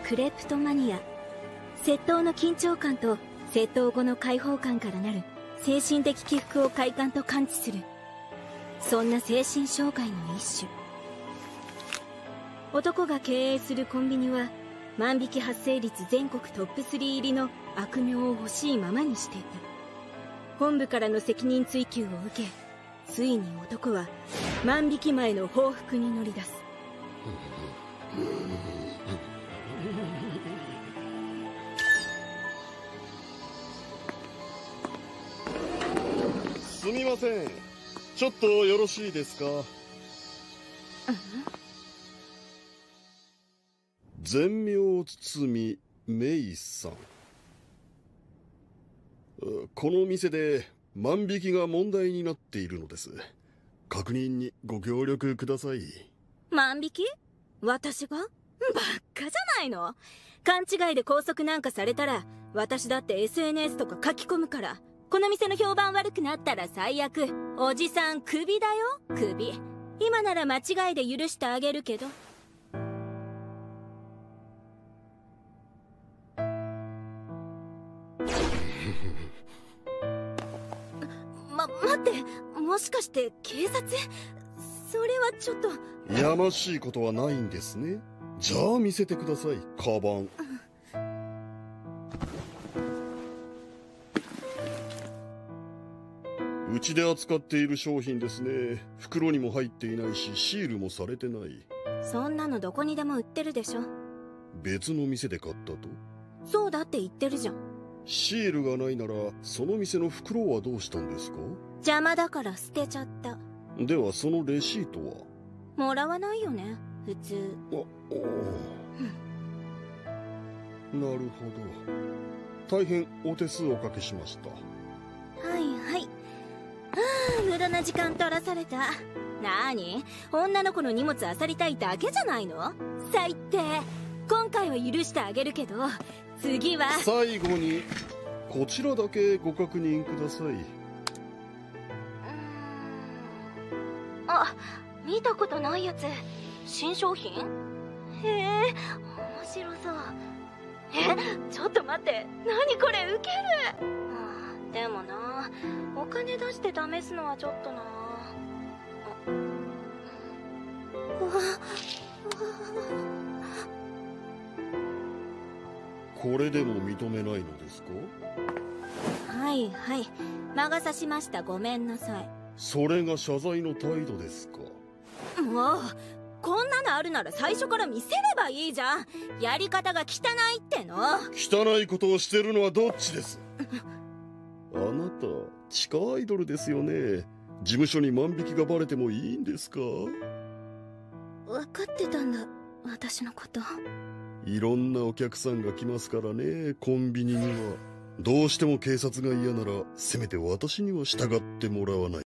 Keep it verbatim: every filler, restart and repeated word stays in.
クレプトマニア。窃盗の緊張感と窃盗後の解放感からなる精神的起伏を快感と感知する、そんな精神障害の一種。男が経営するコンビニは万引き発生率全国トップスリー入りの悪名を欲しいままにしていた。本部からの責任追及を受け、ついに男は万引き前の報復に乗り出す。 すみません、ちょっとよろしいですか？全名堤芽衣さん。この店で万引きが問題になっているのです。確認にご協力ください。 万引き？私が？ばっかじゃないの。勘違いで拘束なんかされたら私だって エスエヌエス とか書き込むから、この店の評判悪くなったら最悪おじさんクビだよ、クビ。今なら間違いで許してあげるけど。ま、待って、もしかして警察？それはちょっと。 やましいことはないんですね。じゃあ見せてください、カバン。うちで扱っている商品ですね。袋にも入っていないし、シールもされてない。 そんなのどこにでも売ってるでしょ。別の店で買ったと？ そうだって言ってるじゃん。 シールがないならその店の袋はどうしたんですか？ 邪魔だから捨てちゃった。 ではそのレシートは？ もらわないよね、普通。 あ、おなるほど。大変お手数おかけしました。 はいはい。はあ、無駄な時間取らされた。なーに、女の子の荷物漁りたいだけじゃないの？最低。今回は許してあげるけど、次は。 最後にこちらだけご確認ください。うーん、 あ、見たことないやつ。新商品？へえ、面白そう。え、ちょっと待って、何これ、ウケる。あ、でもな、お金出して試すのはちょっとな。 これでも認めないのですか？ はいはい、魔が差しました。ごめんなさい。 それが謝罪の態度ですか？ もうこんなのあるなら最初から見せればいいじゃん。やり方が汚いっての。 汚いことをしてるのはどっちです？あなた地下アイドルですよね。事務所に万引きがバレてもいいんですか？ 分かってたんだ、私のこと。 いろんなお客さんが来ますからね、コンビニには。どうしても警察が嫌ならせめて私には従ってもらわない